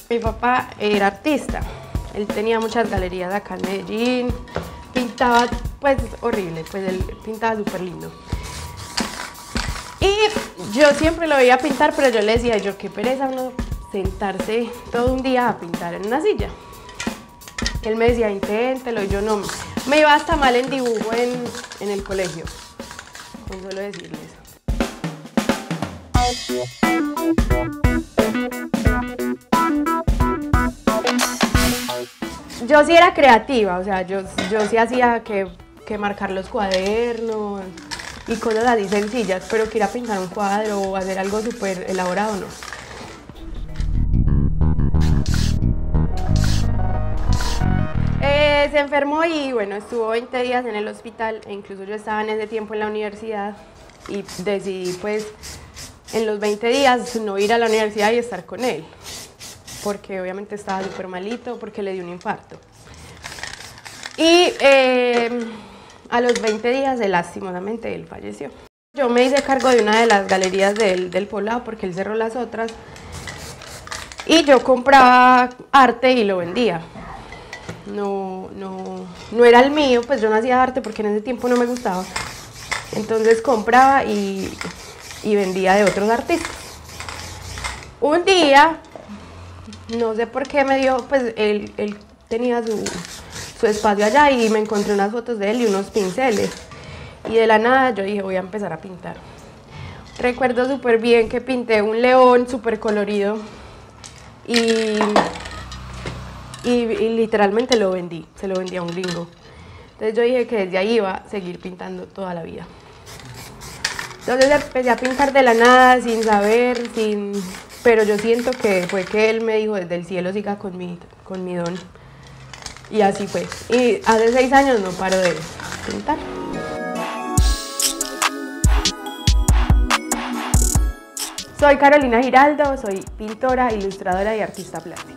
Mi papá era artista, él tenía muchas galerías acá en Medellín, pintaba pues horrible, pues él pintaba súper lindo. Y yo siempre lo veía pintar, pero yo le decía, qué pereza uno sentarse todo un día a pintar en una silla. Él me decía, inténtelo, y yo no, me iba hasta mal en dibujo en el colegio, con solo decirles. Yo sí era creativa, o sea, yo sí hacía que marcar los cuadernos y cosas así sencillas, pero que ir a pintar un cuadro o hacer algo súper elaborado, no. Se enfermó y bueno, estuvo 20 días en el hospital, e incluso yo estaba en ese tiempo en la universidad y decidí pues en los 20 días no ir a la universidad y estar con él, porque obviamente estaba súper malito, porque le dio un infarto. Y a los 20 días, lastimosamente, él falleció. Yo me hice cargo de una de las galerías del Poblado, porque él cerró las otras, y yo compraba arte y lo vendía. No era el mío, pues yo no hacía arte porque en ese tiempo no me gustaba. Entonces compraba y vendía de otros artistas. Un día, no sé por qué me dio, pues él tenía su espacio allá y me encontré unas fotos de él y unos pinceles. Y de la nada yo dije, voy a empezar a pintar. Recuerdo súper bien que pinté un león súper colorido y literalmente lo vendí, se lo vendí a un gringo. Entonces yo dije que desde ahí iba a seguir pintando toda la vida. Entonces empecé a pintar de la nada, sin saber, pero yo siento que fue que él me dijo desde el cielo siga con mi don. Y así fue. Y hace 6 años no paro de pintar. Soy Carolina Giraldo, soy pintora, ilustradora y artista plástica.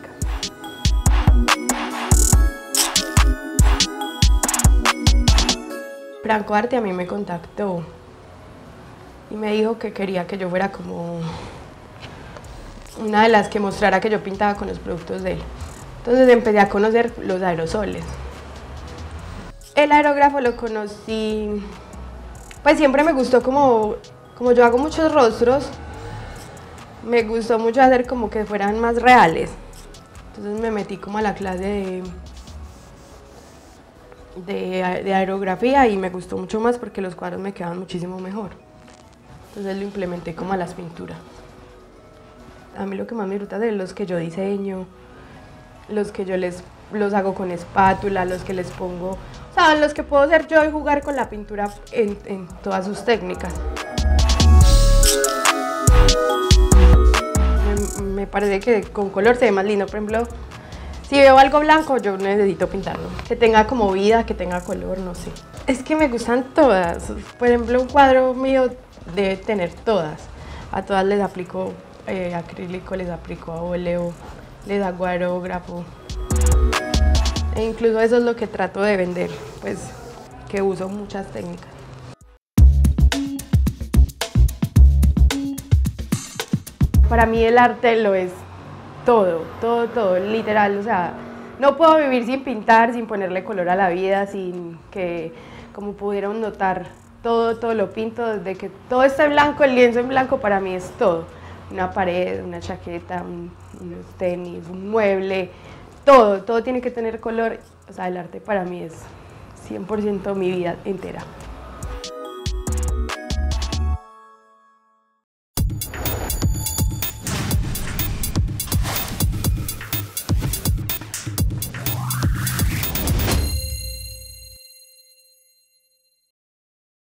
Franco Arte a mí me contactó y me dijo que quería que yo fuera como una de las que mostrara que yo pintaba con los productos de él. Entonces empecé a conocer los aerosoles. El aerógrafo lo conocí, pues siempre me gustó como yo hago muchos rostros, me gustó mucho hacer como que fueran más reales. Entonces me metí como a la clase de aerografía y me gustó mucho más porque los cuadros me quedaban muchísimo mejor. Entonces lo implementé como a las pinturas. A mí lo que más me gusta es los que yo diseño, los que yo los hago con espátula, los que les pongo, o sea, los que puedo hacer yo y jugar con la pintura en todas sus técnicas. Me parece que con color se ve más lindo. Por ejemplo, si veo algo blanco, yo necesito pintarlo. Que tenga como vida, que tenga color, no sé. Es que me gustan todas. Por ejemplo, un cuadro mío debe tener todas. A todas les aplico acrílico, les aplico óleo, les hago aerógrafo. E incluso eso es lo que trato de vender, pues que uso muchas técnicas. Para mí el arte lo es todo, literal, o sea, no puedo vivir sin pintar, sin ponerle color a la vida, sin que, como pudieron notar, todo lo pinto, desde que todo está en blanco, el lienzo en blanco para mí es todo. Una pared, una chaqueta, unos tenis, un mueble, todo tiene que tener color. O sea, el arte para mí es 100% mi vida entera.